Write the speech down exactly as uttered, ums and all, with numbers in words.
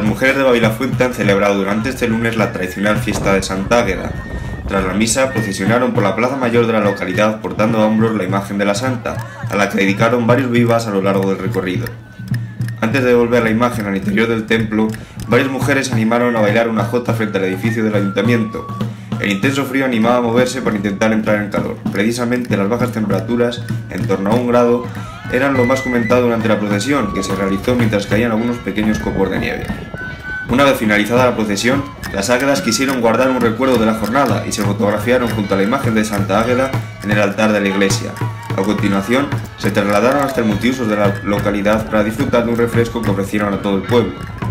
Las mujeres de Babilafuente han celebrado durante este lunes la tradicional fiesta de Santa Águeda. Tras la misa, procesionaron por la plaza mayor de la localidad portando a hombros la imagen de la santa, a la que dedicaron varios vivas a lo largo del recorrido. Antes de devolver la imagen al interior del templo, varias mujeres animaron a bailar una jota frente al edificio del ayuntamiento. El intenso frío animaba a moverse para intentar entrar en calor. Precisamente las bajas temperaturas, en torno a un grado, eran lo más comentado durante la procesión, que se realizó mientras caían algunos pequeños copos de nieve. Una vez finalizada la procesión, las águedas quisieron guardar un recuerdo de la jornada y se fotografiaron junto a la imagen de Santa Águeda en el altar de la iglesia. A continuación, se trasladaron hasta el multiusos de la localidad para disfrutar de un refresco que ofrecieron a todo el pueblo.